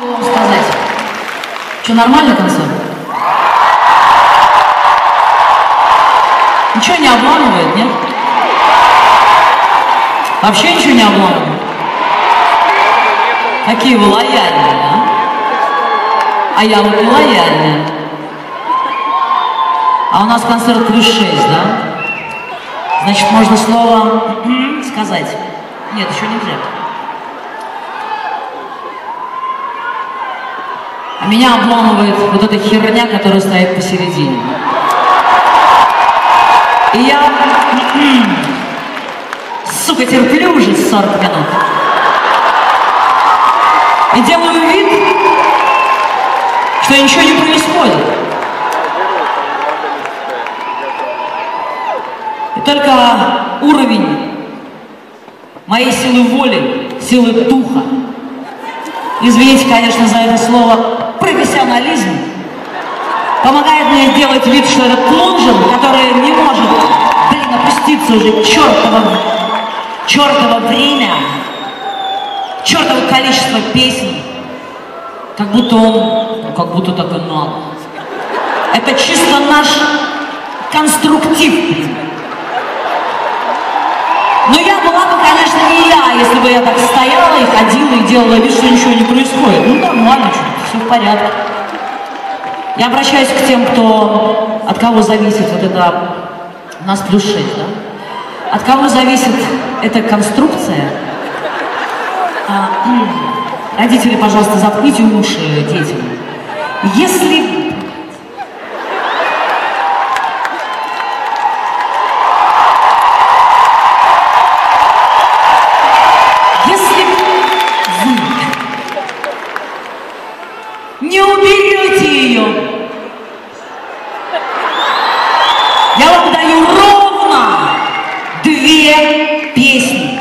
Вам сказать. Что, нормальный концерт? Ничего не обламывает, нет? Вообще ничего не обламывает? Какие вы лояльные, а? А я вот не лояльная. А у нас концерт +6, да? Значит, можно слово сказать. Нет, еще нельзя. А меня обламывает вот эта херня, которая стоит посередине. И я, сука, терплю уже 40 минут. И делаю вид, что ничего не происходит. И только уровень моей силы воли, силы духа, извините, конечно, за это слово, профессионализм, помогает мне сделать вид, что этот плунжер, который не может, опуститься уже чертово время, чертово количество песен, как будто он, как будто так и надо. Это чисто наш конструктив. Но я была бы, конечно, не я, если бы я так стояла и ходила и делала вид, что ничего не происходит. Ну, нормально, все в порядке. Я обращаюсь к тем, от кого зависит вот это, у нас +6, да? От кого зависит эта конструкция? Родители, пожалуйста, заткните уши детям. Если не уберете ее, я вам даю ровно 2 песни.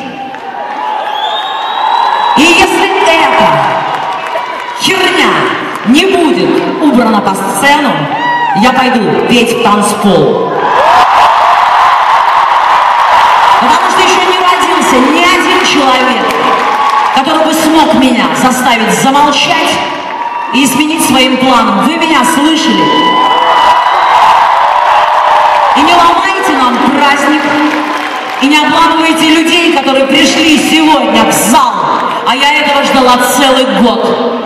И если эта херня не будет убрана по сцену, я пойду петь в танцпол. Потому что еще не родился ни один человек, который бы смог меня заставить замолчать и изменить своим планом. Вы меня слышали? И не ломайте нам праздник, и не обламывайте людей, которые пришли сегодня в зал, а я этого ждала целый год.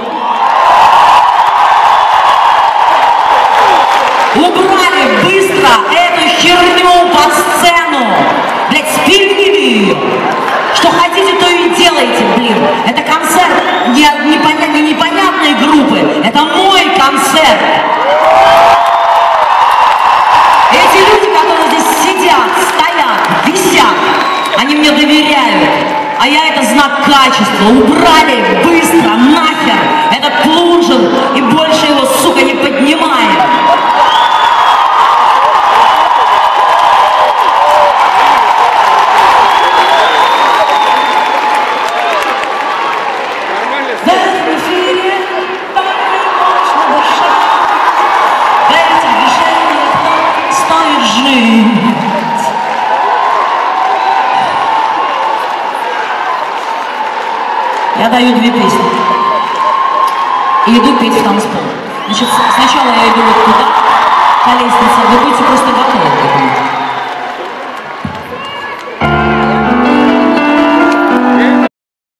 Убрали быстро эту херню под сцену. Блять, спилили ее. Что хотите, то и делайте, блин. Это концерт не непонятной группы. Это мой концерт. Эти люди, которые здесь сидят, стоят, висят, они мне доверяют. А я это знак качества. Убрали быстро, нахер, этот плунжер, и больше его, сука, не поднимаем. Я даю 2 песни и иду петь в танцпол. Значит, сначала я иду вот туда, по лестнице, вы будете просто готовы к этому.